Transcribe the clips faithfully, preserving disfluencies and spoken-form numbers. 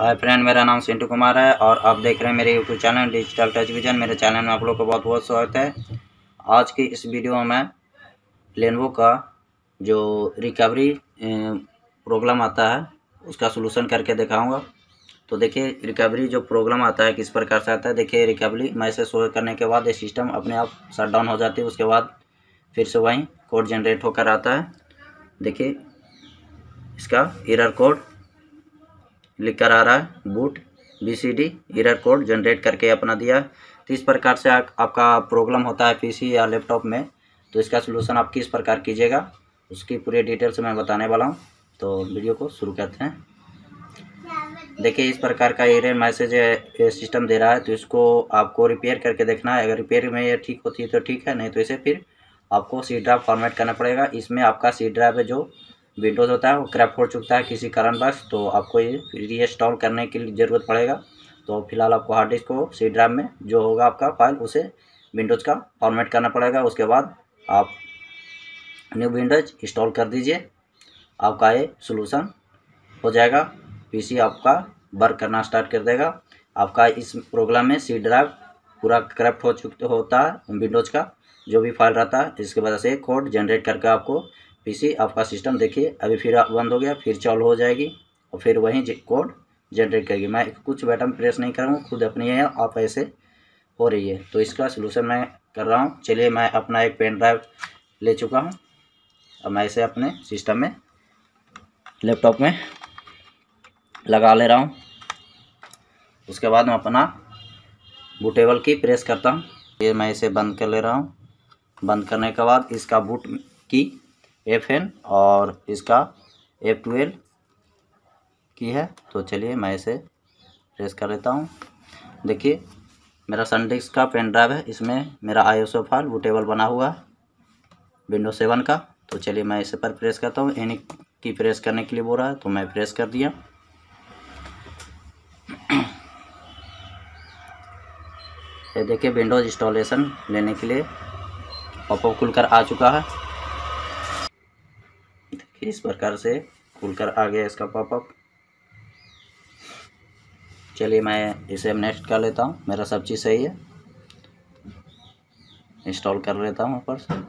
Hi friend, मेरा नाम सिंटू कुमार है और आप देख रहे हैं मेरे YouTube channel digital touch vision. मेरे चैनल में आप लोग को बहुत बहुत स्वागत है। आज की इस वीडियो में लेनोवो का जो रिकवरी प्रॉब्लम आता है उसका सलूशन करके दिखाऊंगा। तो देखिए, रिकवरी जो प्रॉब्लम आता है किस प्रकार से आता है। देखिए, रिकवरी मैसेज शो करने के बाद ये सिस्टम अपने आप शट डाउन हो जाती है। उसके बाद फिर से वहीं कोड जनरेट होकर आता है। देखिए, इसका एरर कोड लिख कर आ रहा है, boot B C D error code generate करके अपना दिया। तो इस प्रकार से आ, आपका प्रॉब्लम होता है पीसी या लैपटॉप में, तो इसका सलूशन आप किस प्रकार कीजिएगा उसकी पूरी डिटेल से मैं बताने वाला हूं। तो वीडियो को शुरू करते हैं। देखिए, इस प्रकार का एरर मैसेज सिस्टम दे रहा है, तो इसको आपको रिपेयर करके देखना है। अगर रिपेयर में ये ठीक होती है तो ठीक है, नहीं तो इसे फिर आपको सी ड्राइव फॉर्मेट करना पड़ेगा। इसमें आपका सी ड्राइव है जो विंडोज़ होता है वो क्रैप हो चुका है किसी कारणवश, तो आपको ये रीइंस्टॉल करने की ज़रूरत पड़ेगा। तो फिलहाल आपको हार्ड डिस्क को सी ड्राइव में जो होगा आपका फाइल उसे विंडोज़ का फॉर्मेट करना पड़ेगा। उसके बाद आप न्यू विंडोज इंस्टॉल कर दीजिए, आपका ये सोल्यूशन हो जाएगा। पीसी आपका वर्क करना स्टार्ट कर देगा। आपका इस प्रोग्राम में सी ड्राइव पूरा करप्ट हो चुका होता है, विंडोज़ का जो भी फाइल रहता है, इसकी वजह से कोड जनरेट करके आपको पीसी आपका सिस्टम देखिए अभी फिर बंद हो गया, फिर चालू हो जाएगी और फिर वहीं कोड जनरेट करेगी। मैं कुछ बटन प्रेस नहीं करूँगा, खुद अपनी है आप ऐसे हो रही है। तो इसका सलूशन मैं कर रहा हूँ। चलिए, मैं अपना एक पेन ड्राइव ले चुका हूँ। अब मैं इसे अपने सिस्टम में लैपटॉप में लगा ले रहा हूँ। उसके बाद मैं अपना बूटेबल की प्रेस करता हूँ। ये मैं इसे बंद कर ले रहा हूँ। बंद करने के बाद इसका बूट की एफ एन और इसका एफ ट्वेल्व की है। तो चलिए मैं इसे प्रेस कर लेता हूँ। देखिए, मेरा सनडिस्क का पेन ड्राइव है, इसमें मेरा I S O file bootable बना हुआ है विंडोज सेवन का। तो चलिए मैं इसे पर प्रेस करता हूँ। यानी की प्रेस करने के लिए बोल रहा है, तो मैं प्रेस कर दिया। ये देखिए, विंडोज इंस्टॉलेशन लेने के लिए पॉपअप खुलकर आ चुका है। देखिए, इस प्रकार से खुलकर आ गया इसका पॉपअप। चलिए मैं इसे नेक्स्ट कर लेता हूँ। मेरा सब चीज़ सही है, इंस्टॉल कर लेता हूँ ऊपर से।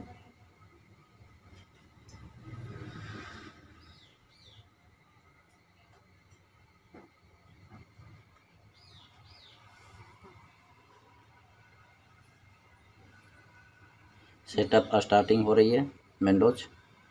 सेटअप स्टार्टिंग हो रही है विंडोज।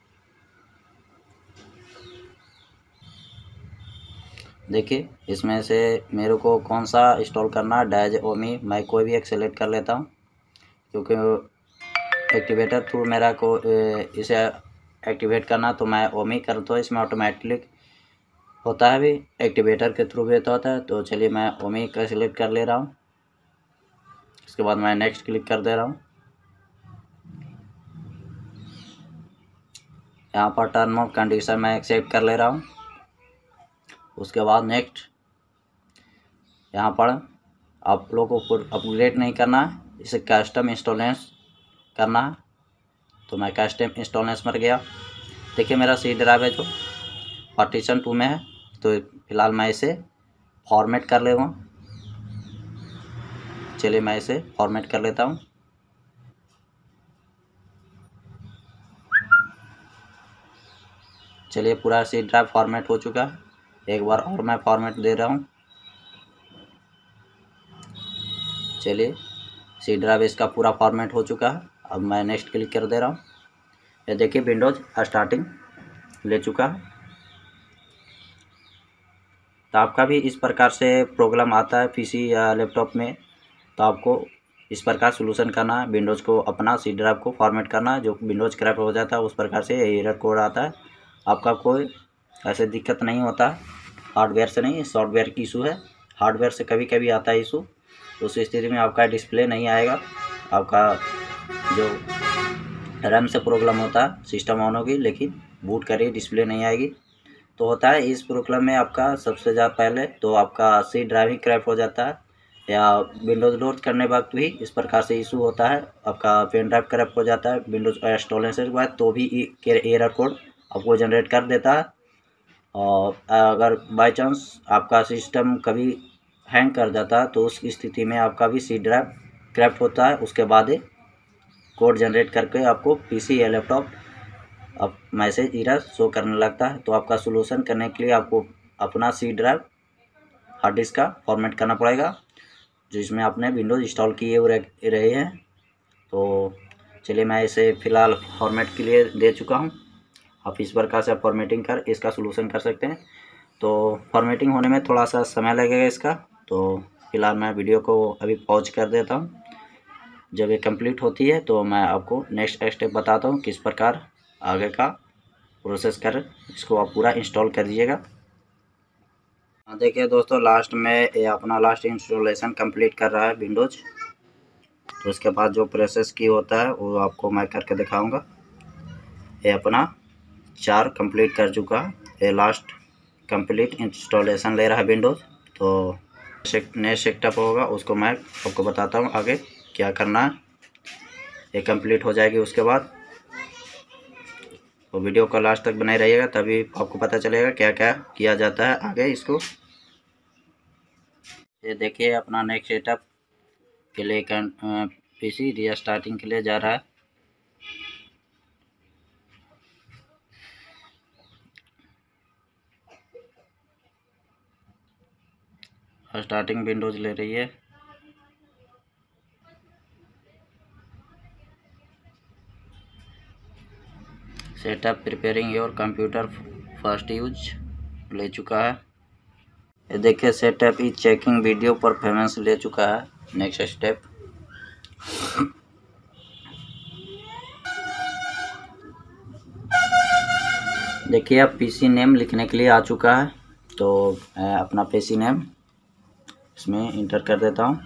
देखिए, इसमें से मेरे को कौन सा इंस्टॉल करना है, डैज ओमी, मैं कोई भी एक सेलेक्ट कर लेता हूँ क्योंकि एक्टिवेटर थ्रू मेरा को इसे एक्टिवेट करना, तो मैं ओमी करता हूँ। इसमें ऑटोमेटिक होता है, भी एक्टिवेटर के थ्रू भी होता है। तो चलिए मैं ओमी का सिलेक्ट कर ले रहा हूँ। उसके बाद मैं नेक्स्ट क्लिक कर दे रहा हूँ। यहाँ पर टर्म ऑफ कंडीशन मैं एक्सेप्ट कर ले रहा हूँ। उसके बाद नेक्स्ट, यहाँ पर आप लोगों को अपग्रेड नहीं करना है, इसे कस्टम इंस्टॉलेंस करना है। तो मैं कस्टम इंस्टॉलेंस में गया। देखिए, मेरा सी ड्राइव है जो पार्टीशन टू में है, तो फिलहाल मैं इसे फॉर्मेट कर ले रहा। चलिए मैं इसे फॉर्मेट कर लेता हूँ। चलिए, पूरा सी ड्राइव फॉर्मेट हो चुका है। एक बार और मैं फॉर्मेट दे रहा हूँ। चलिए, सी ड्राइव इसका पूरा फॉर्मेट हो चुका है। अब मैं नेक्स्ट क्लिक कर दे रहा हूँ। ये देखिए, विंडोज स्टार्टिंग ले चुका है। तो आपका भी इस प्रकार से प्रॉब्लम आता है पीसी या लैपटॉप में, तो आपको इस प्रकार सलूशन करना है। विंडोज़ को अपना सी ड्राइव को फॉर्मेट करना है। जो विंडोज़ क्रैप हो जाता है उस प्रकार से एरर कोड आता है। आपका कोई ऐसे दिक्कत नहीं होता है, हार्डवेयर से नहीं, सॉफ्टवेयर की इशू है। हार्डवेयर से कभी कभी आता है इशू, उस स्थिति में आपका डिस्प्ले नहीं आएगा। आपका जो रैम से प्रॉब्लम होता है, सिस्टम ऑन होगी लेकिन बूट करिए डिस्प्ले नहीं आएगी। तो होता है इस प्रॉब्लम में आपका सबसे ज़्यादा पहले तो आपका सी ड्राइव ही क्रैप हो जाता है, या विंडोज़ लोड करने वक्त भी इस प्रकार से इशू होता है। आपका पेन ड्राइव करप्ट हो जाता है विंडोज़ इंस्टॉलेशन के बाद, तो भी एरर कोड आपको जनरेट कर देता है। और अगर बाय चांस आपका सिस्टम कभी हैंग कर जाता है तो उस स्थिति में आपका भी सी ड्राइव क्रैप्ट होता है। उसके बाद कोड जनरेट करके आपको पीसी या लैपटॉप अब मैसेज एरर शो करने लगता है। तो आपका सोल्यूशन करने के लिए आपको अपना सी ड्राइव हार्ड डिस्क का फॉर्मेट करना पड़ेगा, जिसमें आपने विंडोज़ इंस्टॉल किए हुए रहे हैं। तो चलिए मैं इसे फ़िलहाल फॉर्मेट के लिए दे चुका हूं। आप इस प्रकार से फॉर्मेटिंग कर इसका सोल्यूशन कर सकते हैं। तो फॉर्मेटिंग होने में थोड़ा सा समय लगेगा इसका, तो फ़िलहाल मैं वीडियो को अभी पॉज कर देता हूं। जब ये कंप्लीट होती है तो मैं आपको नेक्स्ट स्टेप बताता हूं किस प्रकार आगे का प्रोसेस कर इसको आप पूरा इंस्टॉल कर दीजिएगा। देखिए दोस्तों, लास्ट में ये अपना लास्ट इंस्टॉलेशन कंप्लीट कर रहा है विंडोज़। तो उसके बाद जो प्रोसेस की होता है वो आपको मैं करके दिखाऊंगा। ये अपना चार कंप्लीट कर चुका है, ये लास्ट कंप्लीट इंस्टॉलेशन ले रहा है विंडोज़। तो नेक्स्ट सेटअप होगा उसको मैं आपको बताता हूँ आगे क्या करना है। ये कंप्लीट हो जाएगी उसके बाद तो वीडियो को लास्ट तक बनाए रहिएगा, तभी आपको पता चलेगा क्या क्या किया जाता है आगे इसको। ये देखिए अपना नेक्स्ट सेटअप के लिए पीसी रीस्टार्टिंग के लिए जा रहा है। स्टार्टिंग विंडोज ले रही है। Setup preparing your computer first use ले चुका है। ये देखिए setup is checking video performance ले चुका है। नेक्स्ट स्टेप देखिए अब पीसी नेम लिखने के लिए आ चुका है। तो मैं अपना पीसी नेम इसमें इंटर कर देता हूँ।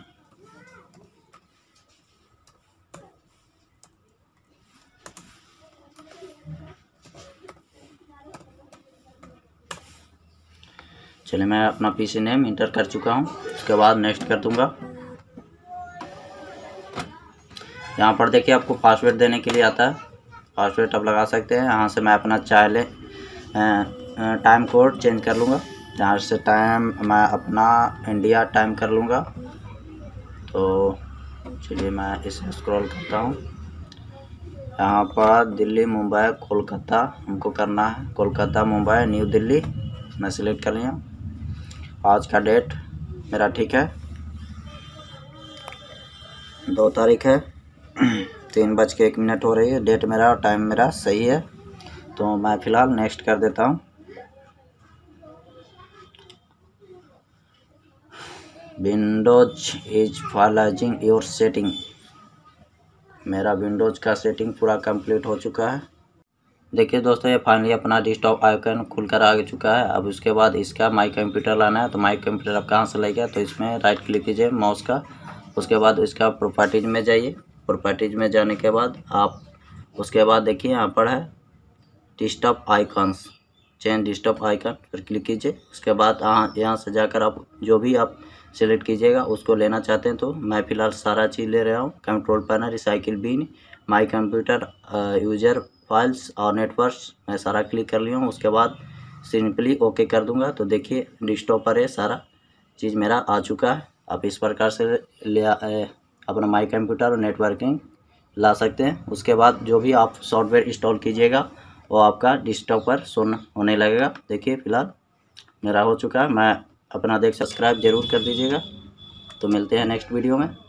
चलिए मैं अपना पीसी नेम इंटर कर चुका हूँ। उसके बाद नेक्स्ट कर दूंगा। यहाँ पर देखिए आपको पासवर्ड देने के लिए आता है, पासवर्ड आप लगा सकते हैं। यहाँ से मैं अपना चाहे टाइम कोड चेंज कर लूँगा। यहाँ से टाइम मैं अपना इंडिया टाइम कर लूँगा। तो चलिए मैं इसे स्क्रॉल करता हूँ। यहाँ पर दिल्ली, मुंबई, कोलकाता हमको करना है। कोलकाता, मुंबई, न्यू दिल्ली मैं सिलेक्ट कर लिया। आज का डेट मेरा ठीक है, दो तारीख है, तीन बज के एक मिनट हो रही है। डेट मेरा और टाइम मेरा सही है। तो मैं फ़िलहाल नेक्स्ट कर देता हूँ। Windows is finalising your setting. मेरा विंडोज का सेटिंग पूरा कंप्लीट हो चुका है। देखिए दोस्तों, ये फाइनली अपना डेस्कटॉप आइकन खुलकर आ चुका है। अब उसके बाद इसका माई कंप्यूटर लाना है। तो माई कंप्यूटर आप कहाँ से लेगा, तो इसमें राइट क्लिक कीजिए माउस का। उसके बाद इसका प्रॉपर्टीज में जाइए। प्रॉपर्टीज में जाने के बाद आप उसके बाद देखिए यहाँ पर है desktop icons, change desktop icon पर क्लिक कीजिए। उसके बाद यहाँ यहाँ से जाकर आप जो भी आप सेलेक्ट कीजिएगा उसको लेना चाहते हैं। तो मैं फ़िलहाल सारा चीज़ ले रहा हूँ। Control panel, recycle bin, my computer, user files और नेटवर्क्स मैं सारा क्लिक कर लिया हूँ। उसके बाद सिंपली ओके कर दूंगा। तो देखिए डेस्कटॉप पर ये सारा चीज़ मेरा आ चुका है। आप इस प्रकार से ले अपना माई कंप्यूटर और नेटवर्किंग ला सकते हैं। उसके बाद जो भी आप सॉफ्टवेयर इंस्टॉल कीजिएगा वो आपका डेस्कटॉप पर शो होने लगेगा। देखिए फ़िलहाल मेरा हो चुका है। मैं अपना देख सब्सक्राइब ज़रूर कर दीजिएगा। तो मिलते हैं नेक्स्ट वीडियो में।